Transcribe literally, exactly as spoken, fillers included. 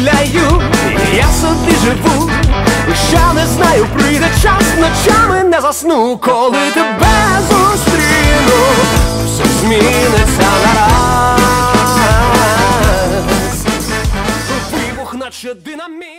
гуляю, я собі живу, ще не знаю, прийде час, ночами не засну, коли тебе зустріну, все зміниться нараз. Вибух наче динаміт.